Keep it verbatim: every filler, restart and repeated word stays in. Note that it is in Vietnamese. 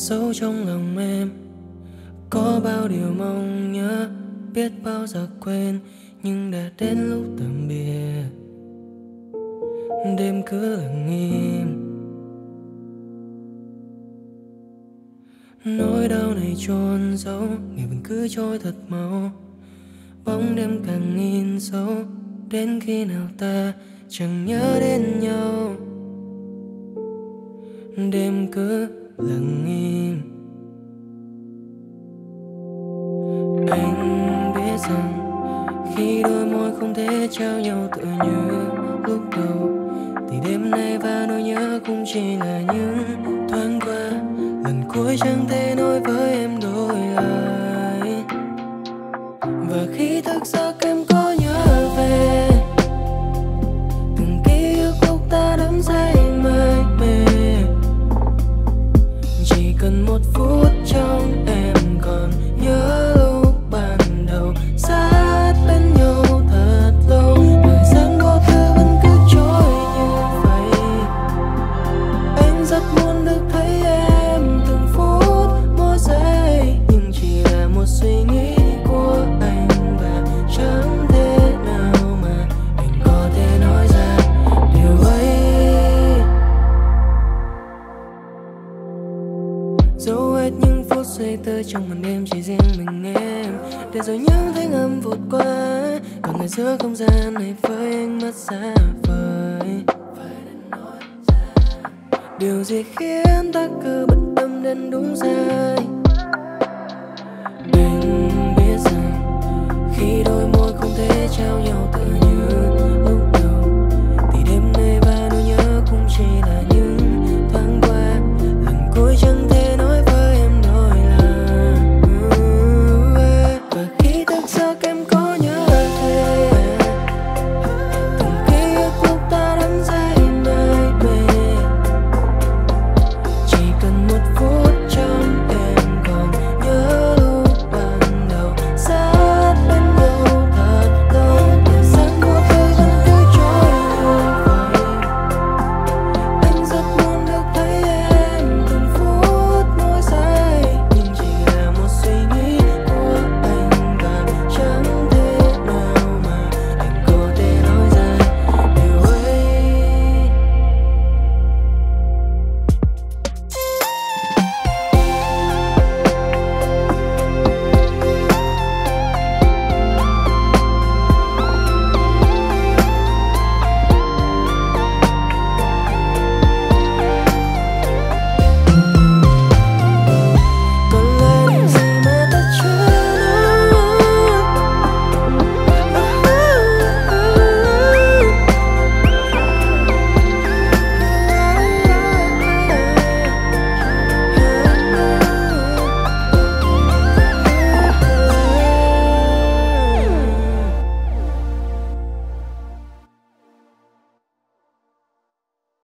sâu trong lòng em. Có bao điều mong nhớ, biết bao giờ quên, nhưng đã đến lúc tạm biệt. Đêm cứ lặng im, nỗi đau này chôn giấu, ngày vẫn cứ trôi thật mau. Bóng đêm càng in sâu, đến khi nào ta chẳng nhớ đến nhau. Đêm cứ lặng im. Anh biết rằng khi đôi môi không thể trao nhau tựa như lúc đầu, thì đêm nay và nỗi nhớ cũng chỉ là những thoáng qua. Lần cuối chẳng thể nói với em đôi lời, và khi thức giấc em có nhớ về từng ký ức lúc ta đắm say mải mê. Chỉ cần một phút trong em còn nhớ lúc ban đầu sát bên nhau thật lâu. Thời gian vô tư vẫn cứ trôi như vậy. Anh rất muốn được thấy em từng phút mỗi giây, nhưng chỉ là một suy nghĩ của anh và chẳng thể nào mà anh có thể nói ra điều ấy. Dấu hết những phút giây tơ trong màn đêm chỉ riêng mình em, để rồi những thanh âm vụt qua. Còn ngày giữa không gian này với anh mất xa vời. Điều gì khiến ta cứ bận tâm đến đúng sai? Anh biết rằng khi đôi môi không thể trao nhau tựa như